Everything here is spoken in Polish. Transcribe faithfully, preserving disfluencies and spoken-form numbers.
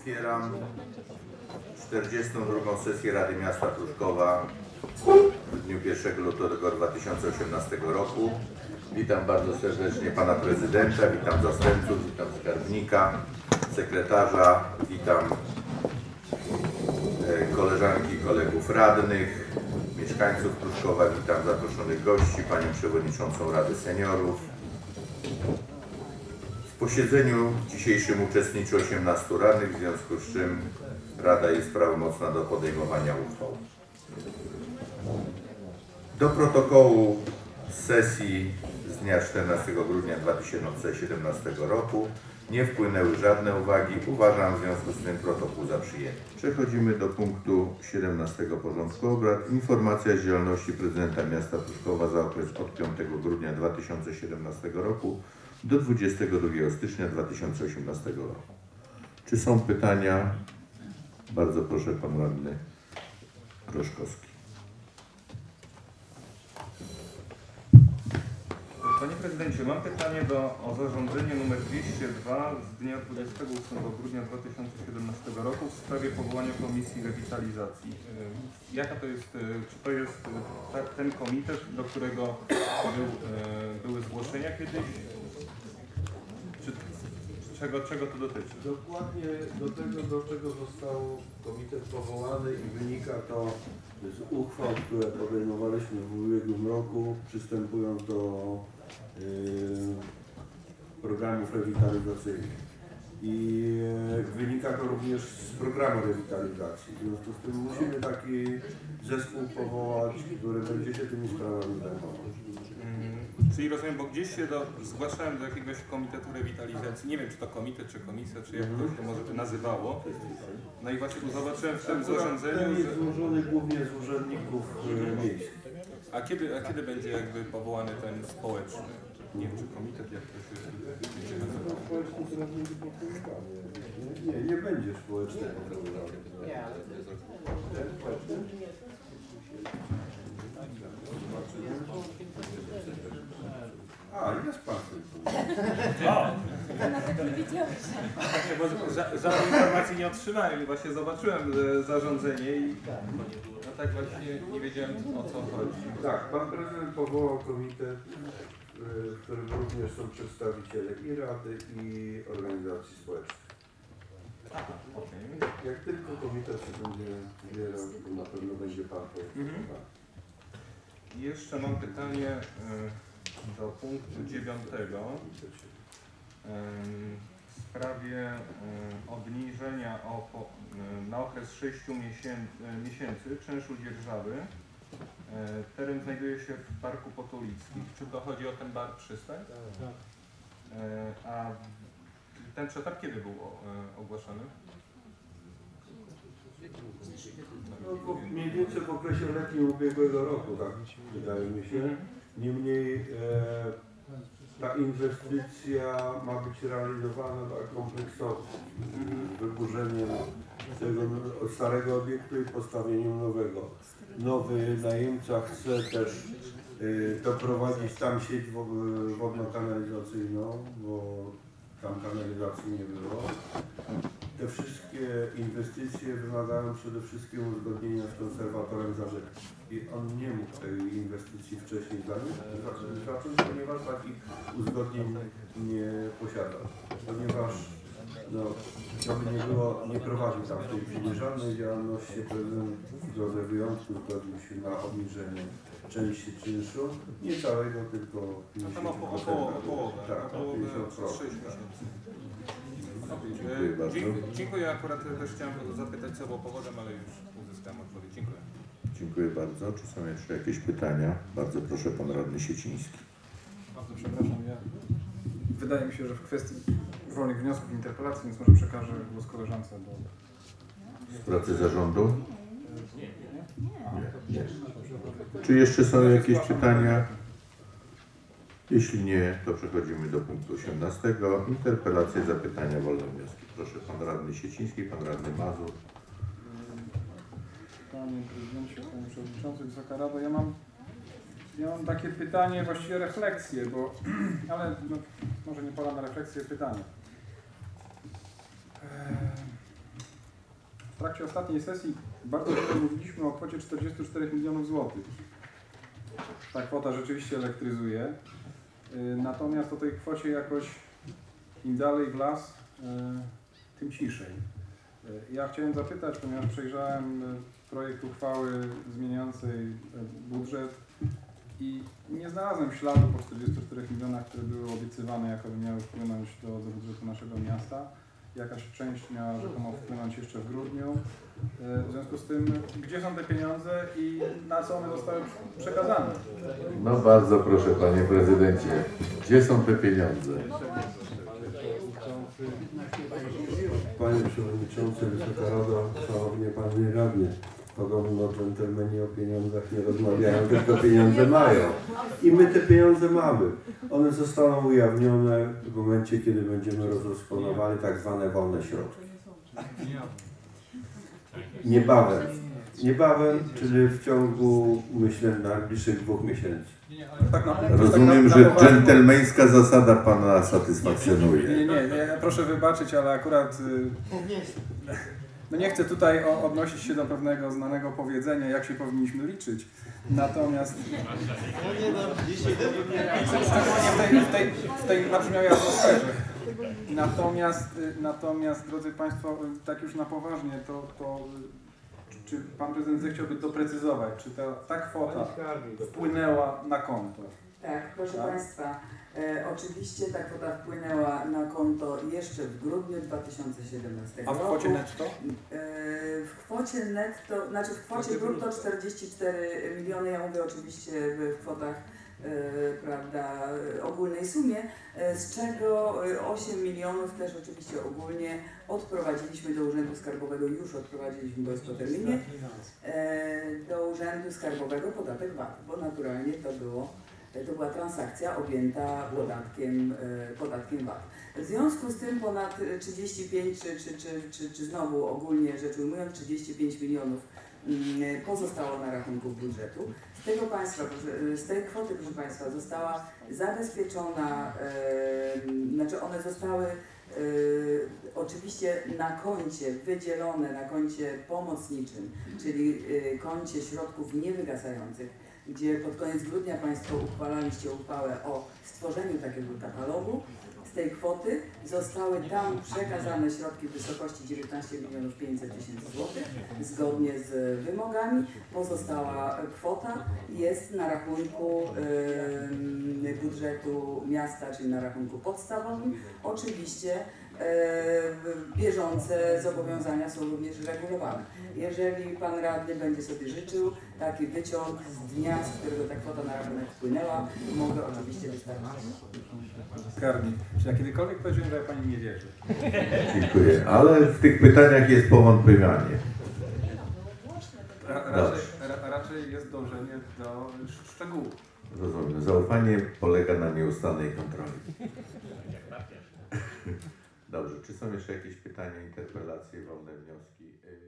Otwieram czterdziestą drugą sesję Rady Miasta Pruszkowa w dniu pierwszego lutego dwa tysiące osiemnastego roku. Witam bardzo serdecznie Pana Prezydenta, witam zastępców, witam skarbnika, sekretarza, witam koleżanki i kolegów radnych, mieszkańców Pruszkowa, witam zaproszonych gości, Panią Przewodniczącą Rady Seniorów. W posiedzeniu dzisiejszym uczestniczy osiemnastu radnych, w związku z czym Rada jest prawomocna do podejmowania uchwał. Do protokołu sesji z dnia czternastego grudnia dwa tysiące siedemnastego roku nie wpłynęły żadne uwagi. Uważam w związku z tym protokół za przyjęty. Przechodzimy do punktu siedemnastego porządku obrad. Informacja z działalności prezydenta miasta Pruszkowa za okres od piątego grudnia dwa tysiące siedemnastego roku do dwudziestego drugiego stycznia dwa tysiące osiemnastego roku. Czy są pytania? Bardzo proszę, pan radny Groszkowski. Panie Prezydencie, mam pytanie do, o zarządzenie nr dwieście dwa z dnia dwudziestego ósmego grudnia dwa tysiące siedemnastego roku w sprawie powołania Komisji Rewitalizacji. Jaka to jest, czy to jest ten komitet, do którego był, były zgłoszenia kiedyś? Czy, czego, czego to dotyczy? Dokładnie do tego, do czego został komitet powołany i wynika to z uchwał, które podejmowaliśmy w ubiegłym roku, przystępując do yy, programów rewitalizacyjnych. I yy, wynika to również z programu rewitalizacji. W związku z tym musimy taki zespół powołać, który będzie się tymi sprawami zajmował. Czyli rozumiem, bo gdzieś się do, zgłaszałem do jakiegoś komitetu rewitalizacji, nie wiem czy to komitet, czy komisja, czy jak to się może by nazywało. No i właśnie tu zobaczyłem w tym zarządzeniu, Ten jest że... złożony głównie z urzędników miejskich. A kiedy, a kiedy będzie jakby powołany ten społeczny? Nie wiem, czy komitet, jak to się będzie nazywał? Społeczny teraz będzie powoływany. Nie, nie będzie społeczny powoływany. Nie, ale to jest... Ten społeczny? A, jest pan tylko. Nawet nie wiedziałeś. Nie, bo ża żadnej informacji nie otrzymałem. Właśnie zobaczyłem zarządzenie i no tak właśnie nie wiedziałem, o co chodzi. Tak, pan prezydent powołał komitet, w którym również są przedstawiciele i Rady, i organizacji społecznych. Aha, okej. Jak tylko komitet się będzie zbierał, to na pewno będzie pan Mhm. I jeszcze mam pytanie y, do punktu dziewiątego y, w sprawie y, obniżenia o, po, y, na okres sześciu miesięcy, y, miesięcy czynszu dzierżawy. Y, teren znajduje się w Parku Potulickim. Czy to chodzi o ten bar przystań? Tak. Y, a ten przetarg kiedy był y, ogłaszany? No, mniej więcej w okresie letnim ubiegłego roku, tak wydaje mi się. Niemniej e, ta inwestycja ma być realizowana tak kompleksowo, z wyburzeniem tego starego obiektu i postawieniem nowego. Nowy najemca chce też e, doprowadzić tam sieć wodno-kanalizacyjną, bo tam kanalizacji nie było. Te wszystkie inwestycje wymagają przede wszystkim uzgodnienia z konserwatorem zabytków. I on nie mógł tej inwestycji wcześniej zacząć, ponieważ takich uzgodnień nie posiadał. Ponieważ no, żeby nie było, nie prowadził tam w tej chwili żadnej działalności, prezydent w drodze wyjątku zgodził się na obniżenie części czynszu. Nie całego, tylko Tam około, około, około, tak, około sześć miesięcy. Dziękuję bardzo. Dziękuję. Akurat też chciałem zapytać, co było powodem, ale już uzyskałem odpowiedź. Dziękuję. Dziękuję bardzo. Czy są jeszcze jakieś pytania? Bardzo proszę, pan radny Sieciński. Bardzo przepraszam. Ja... Wydaje mi się, że w kwestii wolnych wniosków i interpelacji, więc może przekażę głos koleżance do... W pracy zarządu? Nie, nie. Nie. Nie. Czy jeszcze są jakieś pytania? Jeśli nie, to przechodzimy do punktu osiemnastego. Interpelacje, zapytania, wolne wnioski. Proszę, pan radny Sieciński, pan radny Mazur. Panie Prezydencie, Panie Przewodniczący, Wysoka Rado, ja mam, ja mam takie pytanie, właściwie refleksję, bo, ale no, może nie pora na refleksję, pytanie. trakcie ostatniej sesji bardzo dużo mówiliśmy o kwocie czterdziestu czterech milionów złotych. Ta kwota rzeczywiście elektryzuje. Y, Natomiast o tej kwocie jakoś im dalej w las, y, tym ciszej. Y, Ja chciałem zapytać, ponieważ przejrzałem y, projekt uchwały zmieniającej y, budżet i nie znalazłem śladu po czterdziestu czterech milionach, które były obiecywane, jakoby miały wpłynąć do, do budżetu naszego miasta. Jakaś część miała rzekomo wpłynąć jeszcze w grudniu. W związku z tym, gdzie są te pieniądze i na co one zostały przekazane? No bardzo proszę panie prezydencie, gdzie są te pieniądze? Panie Przewodniczący, Wysoka Rado, Szanowni Panie Radny, podobno dżentelmeni o pieniądzach nie rozmawiają, tylko pieniądze mają. I my te pieniądze mamy. One zostaną ujawnione w momencie, kiedy będziemy rozdysponowali tak zwane wolne środki. Niebawem. Niebawem, czyli w ciągu, myślę, najbliższych dwóch miesięcy. Tak na, Rozumiem, tak na, że na poważnie. dżentelmeńska zasada pana satysfakcjonuje. Nie, nie, nie, ja proszę wybaczyć, ale akurat y, no nie chcę tutaj o, odnosić się do pewnego znanego powiedzenia, jak się powinniśmy liczyć. Natomiast szczególnie w tej, w tej, w tej nabrzmiałej atmosferze. Natomiast, y, natomiast, drodzy Państwo, y, tak już na poważnie, to, to y, czy Pan Prezydent zechciałby doprecyzować, czy ta, ta kwota wpłynęła na konto? Tak, proszę Tak. Państwa, e, oczywiście ta kwota wpłynęła na konto jeszcze w grudniu dwa tysiące siedemnastego A w roku. kwocie netto? E, w kwocie netto, znaczy w kwocie brutto czterdzieści cztery miliony, ja mówię oczywiście w kwotach e, prawda, ogólnej sumie, e, z czego e, osiem milionów też oczywiście ogólnie odprowadziliśmy do Urzędu Skarbowego, już odprowadziliśmy, bo jest po terminie, e, do Urzędu Skarbowego podatek V A T, bo naturalnie to było To była transakcja objęta podatkiem, e, podatkiem V A T. W związku z tym ponad trzydzieści pięć, czy, czy, czy, czy, czy znowu ogólnie rzecz ujmując, trzydzieści pięć milionów mm, pozostało na rachunku budżetu. Z tego państwa, proszę, z tej kwoty, proszę Państwa, została zabezpieczona, e, znaczy one zostały e, oczywiście na koncie wydzielone, na koncie pomocniczym, czyli e, koncie środków niewygasających, gdzie pod koniec grudnia Państwo uchwalaliście uchwałę o stworzeniu takiego katalogu. Z tej kwoty zostały tam przekazane środki w wysokości dziewiętnaście milionów pięćset tysięcy złotych zgodnie z wymogami. Pozostała kwota jest na rachunku yy, budżetu miasta, czyli na rachunku podstawowym. Oczywiście yy, bieżące zobowiązania są również regulowane. Jeżeli Pan Radny będzie sobie życzył, taki wyciąg z dnia, z którego ta kwota na rachunek wpłynęła, mogę oczywiście wystarczyć. Skarbnik. Czy ja kiedykolwiek powiedziałem, że ja Pani nie wierzę? Dziękuję, ale w tych pytaniach jest powątpiewanie. Ra, raczej, ra, raczej jest dążenie do szczegółów. Rozumiem. Zaufanie polega na nieustannej kontroli. Dobrze, czy są jeszcze jakieś pytania, interpelacje, wolne wnioski?